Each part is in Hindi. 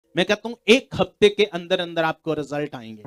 मैं कहता हूं 1 हफ्ते के अंदर अंदर आपको रिजल्ट आएंगे।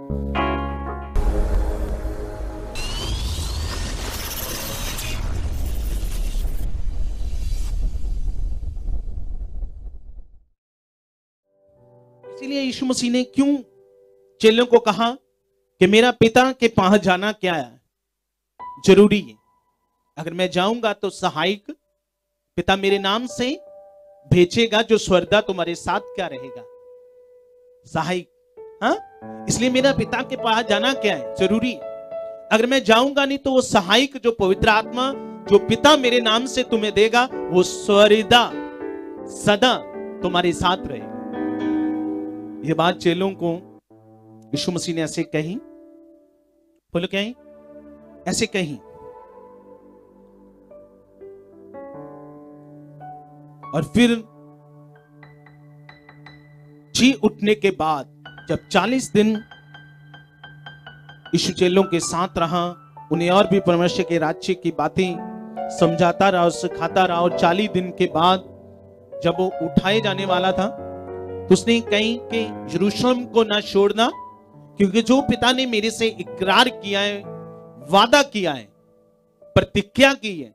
इसीलिए यीशु मसीह ने क्यों चेलों को कहा कि मेरा पिता के पास जाना क्या है, जरूरी है। अगर मैं जाऊंगा तो सहायक पिता मेरे नाम से भेजेगा, जो स्वर्दा तुम्हारे साथ क्या रहेगा, सहायक। हाँ, इसलिए मेरा पिता के पास जाना क्या है, जरूरी है। अगर मैं जाऊंगा नहीं तो वो सहायक जो पवित्र आत्मा जो पिता मेरे नाम से तुम्हें देगा, वो स्वर्दा सदा तुम्हारे साथ रहेगा। ये बात चेलों को यीशु मसीह ने ऐसे कही, बोलो क्या है? ऐसे कही। और फिर जी उठने के बाद जब 40 दिन यीशु चेलों के साथ रहा, उन्हें और भी परमेश्वर के राज्य की बातें समझाता रहा और सिखाता रहा, और 40 दिन के बाद जब वो उठाए जाने वाला था तो उसने कही कि यरूशलेम को ना छोड़ना, क्योंकि जो पिता ने मेरे से इकरार किया है, वादा किया है, प्रतिज्ञा की है,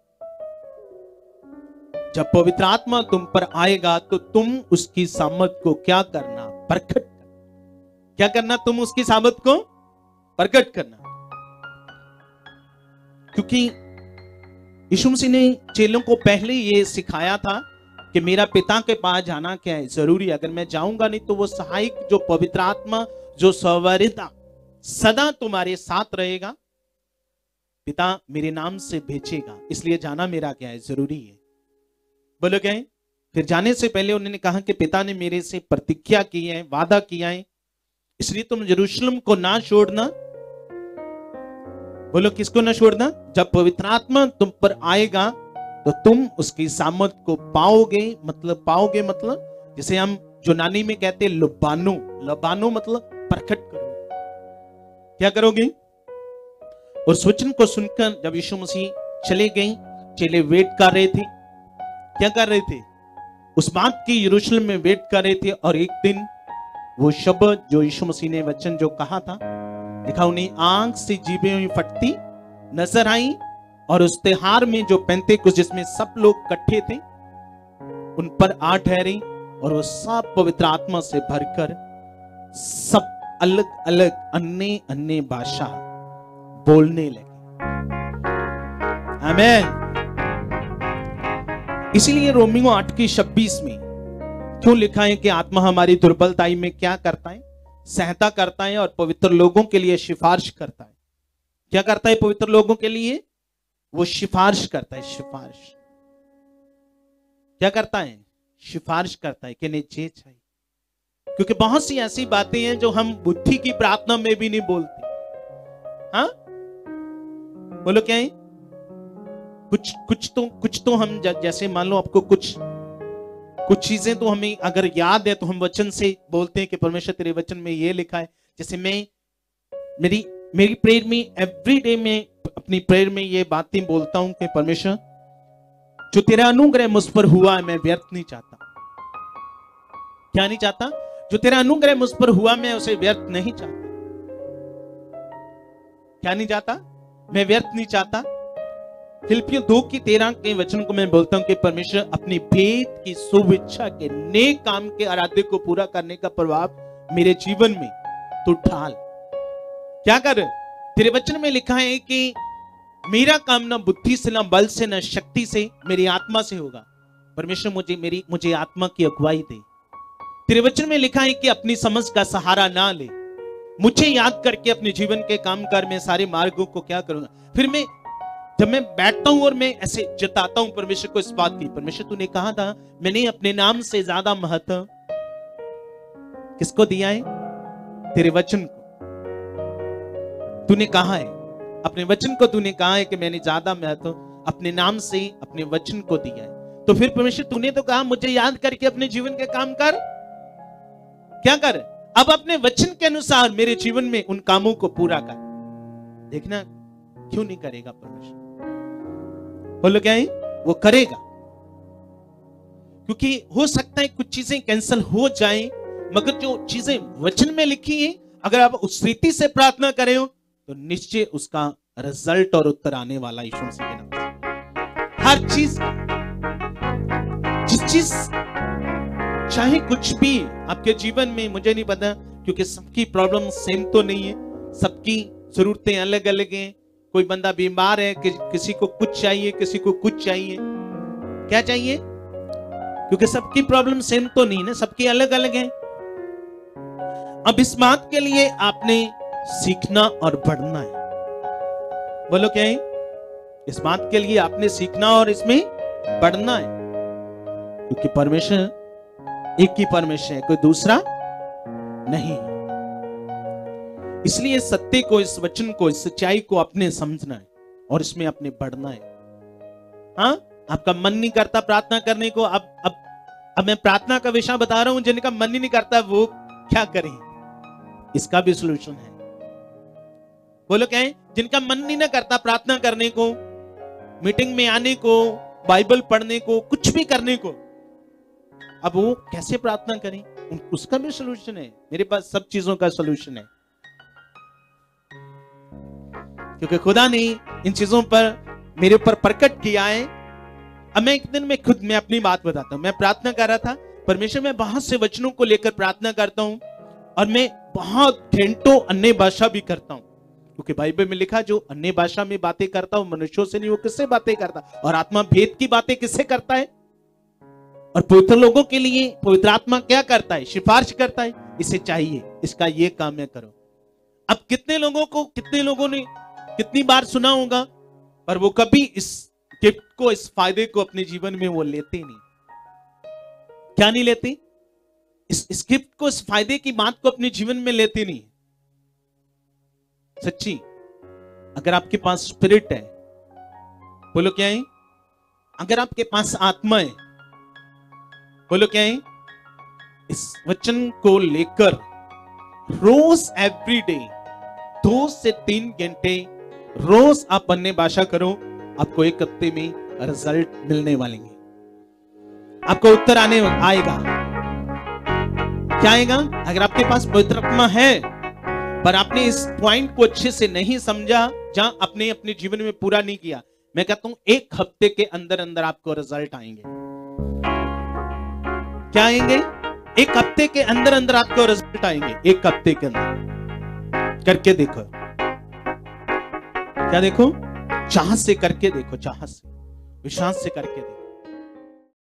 जब पवित्र आत्मा तुम पर आएगा तो तुम उसकी सामर्थ को क्या करना, प्रकट क्या करना, तुम उसकी सामर्थ को प्रकट करना। क्योंकि यीशु मसीह ने चेलों को पहले ये सिखाया था कि मेरा पिता के पास जाना क्या है, जरूरी। अगर मैं जाऊंगा नहीं तो वो सहायक जो पवित्र आत्मा जो सवर्दा सदा तुम्हारे साथ रहेगा, पिता मेरे नाम से भेजेगा, इसलिए जाना मेरा क्या है, जरूरी है। बोलो क्या है? फिर जाने से पहले उन्होंने कहा कि पिता ने मेरे से प्रतिज्ञा की है, वादा किया है, इसलिए तुम यरूशलेम को ना छोड़ना। बोलो किसको ना छोड़ना? जब पवित्र आत्मा तुम पर आएगा तो तुम उसकी सामर्थ को पाओगे। मतलब जिसे हम यूनानी में कहते हैं लुबानो। लुबानो मतलब प्रकट करोगे। क्या करोगे? और उस वचन को सुनकर जब यीशु मसीह चले गए, चेले वेट कर रहे थे। क्या कर रहे थे? उस बात की यरूशलेम में वेट कर रहे थे। और एक दिन वो शब्द जो यीशु मसीह ने वचन जो कहा था, लिखा उन्हें आंख से जीभें हुई फटती नजर आई, और उस त्योहार में जो पेंतेकुस्त जिसमें सब लोग इकट्ठे थे उन पर आ ठहरे, और वो सब पवित्र आत्मा से भरकर सब अलग अलग अन्य अन्य भाषा बोलने लगे। आमीन। इसीलिए रोमियो 8:26 में क्यों लिखा है कि आत्मा हमारी दुर्बलताई में क्या करता है, सहायता करता है और पवित्र लोगों के लिए सिफारिश करता है। क्या करता है पवित्र लोगों के लिए? वो सिफारिश करता है। सिफारिश क्या करता है? सिफारिश करता है कि नहीं जे चाहिए। क्योंकि बहुत सी ऐसी बातें हैं जो हम बुद्धि की प्रार्थना में भी नहीं बोलते। हाँ, बोलो क्या है? कुछ तो हम जैसे मान लो आपको कुछ चीजें तो हमें अगर याद है तो हम वचन से बोलते हैं कि परमेश्वर तेरे वचन में ये लिखा है। जैसे मैं मेरी प्रेयर में एवरीडे में अपनी प्रेयर में ये बातें बोलता हूं कि परमेश्वर जो तेरा अनुग्रह मुझ पर हुआ है मैं व्यर्थ नहीं चाहता। क्या नहीं चाहता? जो तेरा अनुग्रह मुझ पर हुआ मैं उसे व्यर्थ नहीं चाहता। क्या नहीं चाहता? मैं व्यर्थ नहीं चाहता। फिलिपियों 2:13 के वचन को मैं बोलता हूं कि परमेश्वर अपनी भेद की शुभेच्छा के नेक काम के आराध्य को पूरा करने का प्रभाव मेरे जीवन में तू ढाल। क्या कर? तेरे वचन में लिखा है कि मेरा काम ना बुद्धि से, ना बल से, ना शक्ति से, मेरी आत्मा से होगा। परमेश्वर मुझे आत्मा की अगुवाई दे। तेरे वचन में लिखा है कि अपनी समझ का सहारा ना ले, मुझे याद करके अपने जीवन के काम कर मैं सारे मार्गों को क्या करूंगा। फिर जब मैं बैठता हूं और मैं ऐसे जताता हूं परमेश्वर को इस बात की, परमेश्वर तूने कहा था मैंने अपने नाम से ज्यादा महत्व किसको दिया है? तेरे वचन को। तूने कहा है अपने वचन को, तूने कहा है कि मैंने ज्यादा महत्व अपने नाम से अपने वचन को दिया है। तो फिर परमेश्वर तूने तो कहा मुझे याद करके अपने जीवन के काम कर। क्या कर? अब अपने वचन के अनुसार मेरे जीवन में उन कामों को पूरा कर। देखना क्यों नहीं करेगा परमेश्वर? बोलो क्या है? वो करेगा। क्योंकि हो सकता है कुछ चीजें कैंसिल हो जाएं, मगर जो चीजें वचन में लिखी हैं, अगर आप उस रीति से प्रार्थना करें हो तो निश्चय उसका रिजल्ट और उत्तर आने वाला यीशु मसीह के नाम से। हर चीज, जिस चीज, चाहे कुछ भी आपके जीवन में, मुझे नहीं पता क्योंकि सबकी प्रॉब्लम सेम तो नहीं है, सबकी जरूरतें अलग अलग हैं। कोई बंदा बीमार है, किसी को कुछ चाहिए, किसी को कुछ चाहिए। क्या चाहिए? क्योंकि सबकी प्रॉब्लम सेम तो नहीं है, सबकी अलग अलग है। अब इस बात के लिए आपने सीखना और बढ़ना है। बोलो क्या है? इस बात के लिए आपने सीखना और इसमें बढ़ना है, क्योंकि परमेश्वर एक ही परमेश्वर है, कोई दूसरा नहीं। इसलिए सत्य को, इस वचन को, इस सच्चाई को अपने समझना है और इसमें अपने बढ़ना है। हाँ, आपका मन नहीं करता प्रार्थना करने को, अब मैं प्रार्थना का विषय बता रहा हूं। जिनका मन ही नहीं करता वो क्या करें? इसका भी सॉल्यूशन है। बोलो क्या है? जिनका मन नहीं ना करता प्रार्थना करने को, मीटिंग में आने को, बाइबल पढ़ने को, कुछ भी करने को, अब वो कैसे प्रार्थना करें? उसका भी सॉल्यूशन है। मेरे पास सब चीजों का सॉल्यूशन है, क्योंकि खुदा ने इन चीजों पर मेरे ऊपर प्रकट किया है। अब मैं एक दिन में खुद मैं अपनी बात बताता हूं। मैं प्रार्थना कर रहा था परमेश्वर, मैं बहुत से वचनों को लेकर प्रार्थना करता हूं और मैं बहुत घंटों अन्य भाषा भी करता हूं, क्योंकि बाइबल में लिखा जो अन्य भाषा में बातें करता हूं मनुष्यों से नहीं, वो किससे बातें करता? और आत्मा भेद की बातें किससे करता है? और पवित्र लोगों के लिए पवित्र आत्मा क्या करता है? सिफारिश करता है, इसे चाहिए, इसका ये काम है, करो। अब कितने लोगों ने कितनी बार सुना होगा, पर वो कभी इस गिफ्ट को, इस फायदे को अपने जीवन में वो लेते नहीं। क्या नहीं लेते? इस गिफ्ट को, इस फायदे की बात को अपने जीवन में लेते नहीं। सच्ची, अगर आपके पास स्पिरिट है, बोलो क्या है? अगर आपके पास आत्मा है, बोलो क्या है? इस वचन को लेकर रोज एवरीडे 2 से 3 घंटे रोज आप अन्य भाषा करो, आपको एक हफ्ते में रिजल्ट मिलने वाले हैं। आपको उत्तर आएगा। क्या आएगा? अगर आपके पास पवित्र आत्मा है पर आपने इस पॉइंट को अच्छे से नहीं समझा, जहां आपने अपने जीवन में पूरा नहीं किया, मैं कहता हूं 1 हफ्ते के अंदर अंदर आपको रिजल्ट आएंगे। क्या आएंगे? 1 हफ्ते के अंदर अंदर आपको रिजल्ट आएंगे। 1 हफ्ते के अंदर करके देखो। क्या देखो? चाह से करके देखो, चाह से, विश्वास से करके देखो।